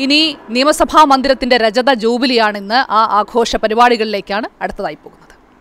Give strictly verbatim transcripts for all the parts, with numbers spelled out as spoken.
ഇനി നിയമസഭാ മന്ദിരത്തിന്റെ രജത ജൂബിലിയാണിന്ന്. ആ ആഘോഷ പരിപാടികളിലേക്കാണ് അടുത്തതായി പോകുന്നത്.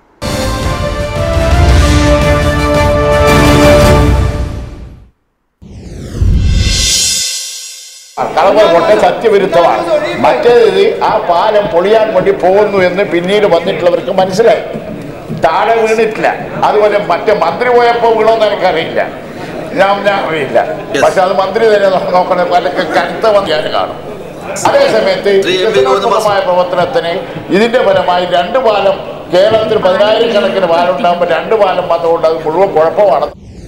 കളവർ സത്യവിരുദ്ധമാണ്. മറ്റേത് ആ പാലം പൊളിയാൻ വേണ്ടി പോകുന്നു എന്ന് പിന്നീട് വന്നിട്ടുള്ളവർക്ക് മനസ്സിലായി. താഴെ വീണിട്ടില്ല. അതുപോലെ മറ്റേ മന്ത്രി പോയപ്പോൾ വീണോന്ന് എനിക്കറിയില്ല, ഞാൻ ഞാൻ അറിയില്ല. പക്ഷെ അത് മന്ത്രി തന്നെ നോക്കണേ, പലക്കെ കടുത്ത വന്ന് കാണും. അതേസമയത്ത് വികസനോന്മുഖമായ പ്രവർത്തനത്തിന് ഇതിന്റെ ഫലമായി രണ്ട് പാലം, കേരളത്തിൽ പതിനായിരക്കണക്കിന് പാലം ഉണ്ടാകുമ്പോൾ രണ്ട് പാലം വന്നുകൊണ്ട് അത് മുഴുവൻ കുഴപ്പമാണ്.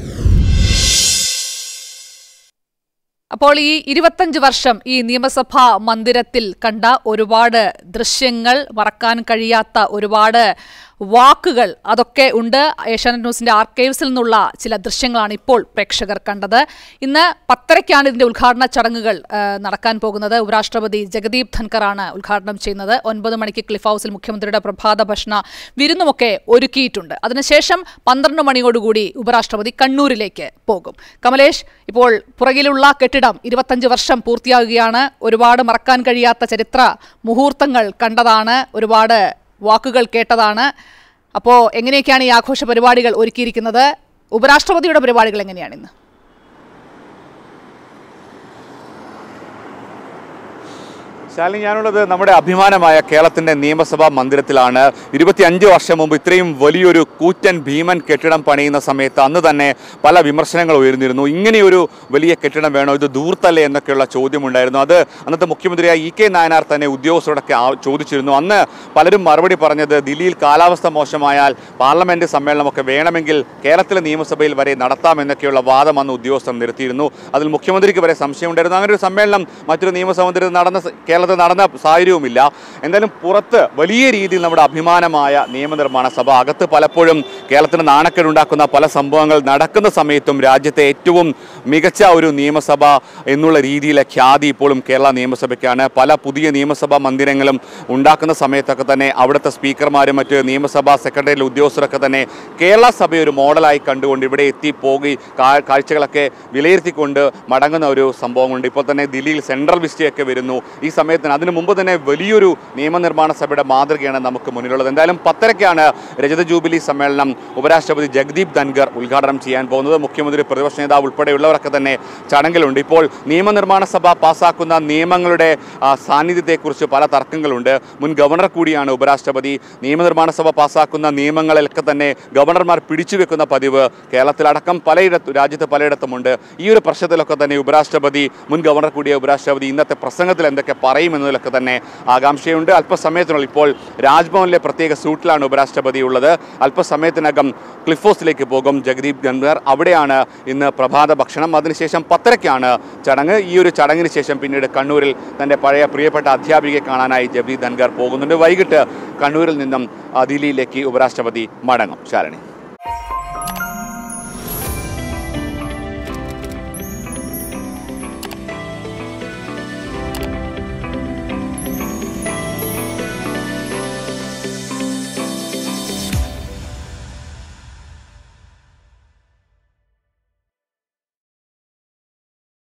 അപ്പോൾ ഈ ഇരുപത്തഞ്ച് വർഷം ഈ നിയമസഭാ മന്ദിരത്തിൽ കണ്ട ഒരുപാട് ദൃശ്യങ്ങൾ, മറക്കാൻ കഴിയാത്ത ഒരുപാട് വാക്കുകൾ അതൊക്കെ ഉണ്ട്. ഏഷ്യാനെറ്റ് ന്യൂസിന്റെ ആർക്കൈവ്സിൽ നിന്നുള്ള ചില ദൃശ്യങ്ങളാണ് ഇപ്പോൾ പ്രേക്ഷകർ കണ്ടത്. ഇന്ന് പത്തരയ്ക്കാണ് ഇതിന്റെ ഉദ്ഘാടന ചടങ്ങുകൾ നടക്കാൻ പോകുന്നത്. ഉപരാഷ്ട്രപതി ജഗദീപ് ധൻകറാണ് ഉദ്ഘാടനം ചെയ്യുന്നത്. ഒൻപത് മണിക്ക് ക്ലിഫ് ഹൗസിൽ മുഖ്യമന്ത്രിയുടെ പ്രഭാത ഭക്ഷണ വിരുന്നുമൊക്കെ ഒരുക്കിയിട്ടുണ്ട്. അതിനുശേഷം പന്ത്രണ്ട് മണിയോടുകൂടി ഉപരാഷ്ട്രപതി കണ്ണൂരിലേക്ക് പോകും. കമലേഷ്, ഇപ്പോൾ പുറകിലുള്ള കെട്ടിടം ഇരുപത്തഞ്ച് വർഷം പൂർത്തിയാകുകയാണ്. ഒരുപാട് മറക്കാൻ കഴിയാത്ത ചരിത്ര മുഹൂർത്തങ്ങൾ കണ്ടതാണ്, ഒരുപാട് വാക്കുകൾ കേട്ടതാണ്. അപ്പോൾ എങ്ങനെയൊക്കെയാണ് ഈ ആഘോഷ പരിപാടികൾ ഒരുക്കിയിരിക്കുന്നത്? ഉപരാഷ്ട്രപതിയുടെ പരിപാടികൾ എങ്ങനെയാണ് ഇന്ന്? ശാലിനി, ഞാനുള്ളത് നമ്മുടെ അഭിമാനമായ കേരളത്തിൻ്റെ നിയമസഭാ മന്ദിരത്തിലാണ്. ഇരുപത്തിയഞ്ച് വർഷം മുമ്പ് ഇത്രയും വലിയൊരു കൂറ്റൻ ഭീമൻ കെട്ടിടം പണിയുന്ന സമയത്ത് അന്ന് തന്നെ പല വിമർശനങ്ങൾ ഉയർന്നിരുന്നു. ഇങ്ങനെയൊരു വലിയ കെട്ടിടം വേണോ, ഇത് ദൂർത്തല്ലേ എന്നൊക്കെയുള്ള ചോദ്യമുണ്ടായിരുന്നു. അത് അന്നത്തെ മുഖ്യമന്ത്രിയായ ഇ കെ നായനാർ തന്നെ ഉദ്യോഗസ്ഥരോടൊക്കെ ചോദിച്ചിരുന്നു. അന്ന് പലരും മറുപടി പറഞ്ഞത് ദില്ലിയിൽ കാലാവസ്ഥ മോശമായാൽ പാർലമെൻറ്റ് സമ്മേളനമൊക്കെ വേണമെങ്കിൽ കേരളത്തിലെ നിയമസഭയിൽ വരെ നടത്താമെന്നൊക്കെയുള്ള വാദം അന്ന് ഉദ്യോഗസ്ഥർ നിർത്തിയിരുന്നു. അതിൽ മുഖ്യമന്ത്രിക്ക് വരെ സംശയമുണ്ടായിരുന്നു. അങ്ങനെ ഒരു സമ്മേളനം മറ്റൊരു നിയമസഭാ മന്ദിരത്തിൽ നടന്ന കേരളത്തിൽ നടന്ന സാഹചര്യവുമില്ല. എന്തായാലും പുറത്ത് വലിയ രീതിയിൽ നമ്മുടെ അഭിമാനമായ നിയമനിർമ്മാണ സഭ, അകത്ത് പലപ്പോഴും കേരളത്തിന് നാണക്കേടുണ്ടാക്കുന്ന പല സംഭവങ്ങൾ നടക്കുന്ന സമയത്തും രാജ്യത്തെ ഏറ്റവും മികച്ച ഒരു നിയമസഭ എന്നുള്ള രീതിയിലെ ഖ്യാതി ഇപ്പോഴും കേരള നിയമസഭയ്ക്കാണ്. പല പുതിയ നിയമസഭാ മന്ദിരങ്ങളും ഉണ്ടാക്കുന്ന സമയത്തൊക്കെ തന്നെ അവിടുത്തെ സ്പീക്കർമാരും മറ്റ് നിയമസഭാ സെക്രട്ടറിയിലെ ഉദ്യോഗസ്ഥരൊക്കെ തന്നെ കേരള സഭയെ ഒരു മോഡലായി കണ്ടുകൊണ്ട് ഇവിടെ എത്തി പോയി കാഴ്ചകളൊക്കെ വിലയിരുത്തിക്കൊണ്ട് മടങ്ങുന്ന ഒരു സംഭവമുണ്ട്. ഇപ്പോൾ തന്നെ ദില്ലിയിൽ സെൻട്രൽ വിസ്റ്റയൊക്കെ വരുന്നു. ഈ സമയത്തിന് അതിനു മുമ്പ് തന്നെ വലിയൊരു നിയമനിർമ്മാണ സഭയുടെ മാതൃകയാണ് നമുക്ക് മുന്നിലുള്ളത്. എന്തായാലും പത്തരയ്ക്കാണ് രജത ജൂബിലി സമ്മേളനം ഉപരാഷ്ട്രപതി ജഗദീപ് ധൻകർ ഉദ്ഘാടനം ചെയ്യാൻ പോകുന്നത്. മുഖ്യമന്ത്രി, പ്രതിപക്ഷ നേതാവ് ഉൾപ്പെടെയുള്ളവരൊക്കെ തന്നെ ചടങ്ങിലുണ്ട്. ഇപ്പോൾ നിയമനിർമ്മാണ സഭ പാസ്സാക്കുന്ന നിയമങ്ങളുടെ സാന്നിധ്യത്തെക്കുറിച്ച് പല തർക്കങ്ങളുണ്ട്. മുൻ ഗവർണർ കൂടിയാണ് ഉപരാഷ്ട്രപതി. നിയമനിർമ്മാണ സഭ പാസ്സാക്കുന്ന നിയമങ്ങളിലൊക്കെ തന്നെ ഗവർണർമാർ പിടിച്ചുവെക്കുന്ന പതിവ് കേരളത്തിലടക്കം പലയിടത്തും രാജ്യത്ത് പലയിടത്തുമുണ്ട്. ഈ ഒരു പ്രശ്നത്തിലൊക്കെ തന്നെ ഉപരാഷ്ട്രപതി, മുൻ ഗവർണർ കൂടിയ ഉപരാഷ്ട്രപതി ഇന്നത്തെ പ്രസംഗത്തിൽ എന്തൊക്കെ പറയുമെന്നതിലൊക്കെ തന്നെ ആകാംക്ഷയുണ്ട്. അല്പസമയത്തിനുള്ളിൽ ഇപ്പോൾ രാജ്ഭവനിലെ പ്രത്യേക സൂട്ടിലാണ് ഉപരാഷ്ട്രപതി ഉള്ളത്. അല്പസമയത്തിനകം ക്ലിഫ് ഹൗസിലേക്ക് പോകും ജഗദീപ് ധൻകർ. അവിടെയാണ് ഇന്ന് പ്രഭാത ഭക്ഷണം. അതിനുശേഷം പത്തരയ്ക്കാണ് ചടങ്ങ്. ഈ ഒരു ചടങ്ങിന് ശേഷം പിന്നീട് കണ്ണൂരിൽ തൻ്റെ പഴയ പ്രിയപ്പെട്ട അധ്യാപികയെ കാണാനായി ജഗദീപ് ധൻകർ പോകുന്നുണ്ട്. വൈകിട്ട് കണ്ണൂരിൽ നിന്നും ദില്ലിയിലേക്ക് ഉപരാഷ്ട്രപതി മടങ്ങും. ശാലിനി.